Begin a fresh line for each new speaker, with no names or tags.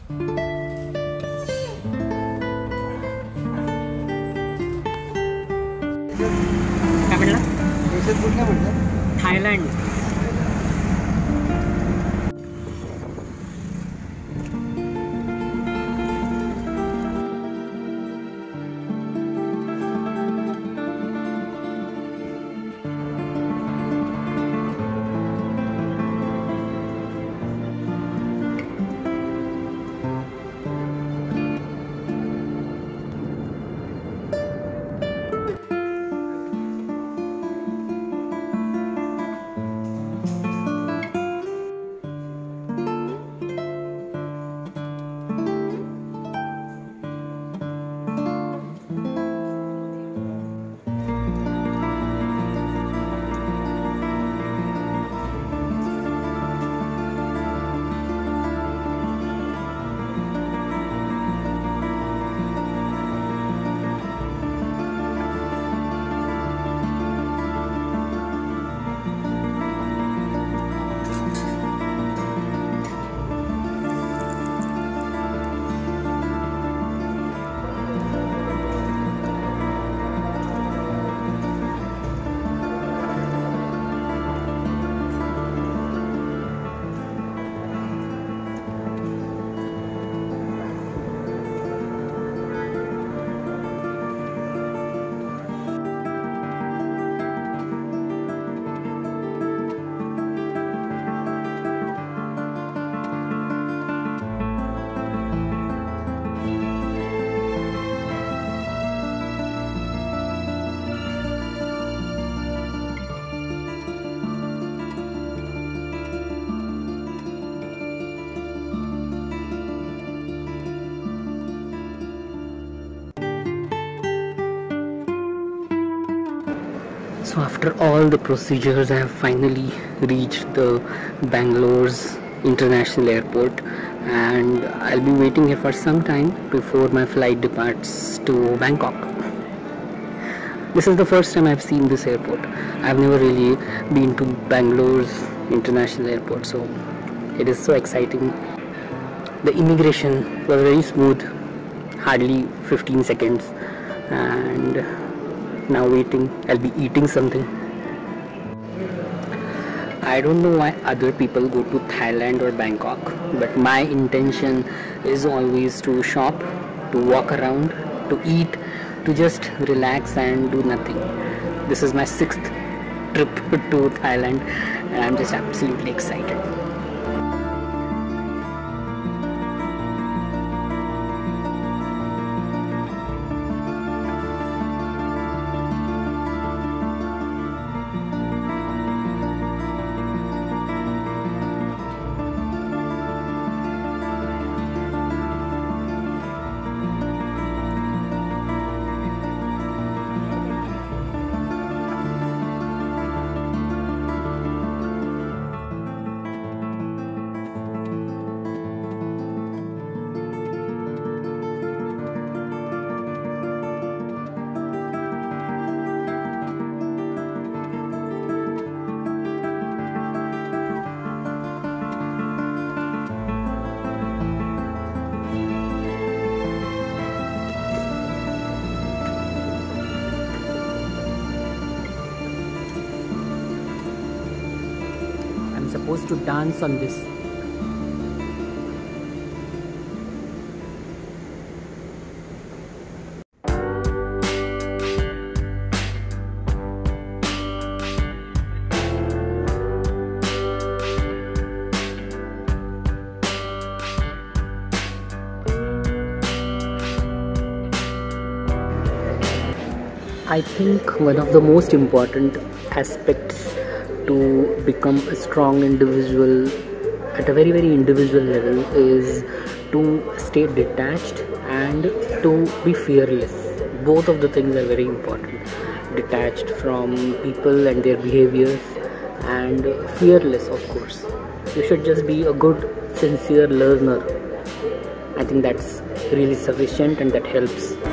काय म्हणला?
देशात कुठल्या म्हटलं?
Thailand. So after all the procedures, I have finally reached the Bangalore's International Airport, and I'll be waiting here for some time before my flight departs to Bangkok. This is the first time I've seen this airport. I've never really been to Bangalore's International Airport, so it is so exciting. The immigration was very smooth, hardly 15 seconds, and now waiting. I'll be eating something. I don't know why other people go to Thailand or Bangkok, but my intention is always to shop, to walk around, to eat, to just relax and do nothing. This is my 6th trip to Thailand, and I'm just absolutely excited. Supposed to dance on this. I think one of the most important aspects to become a strong individual at a very individual level is to stay detached and to be fearless. Both of the things are very important. Detached from people and their behaviors, and fearless, of course. You should just be a good, sincere learner. I think that's really sufficient, and that helps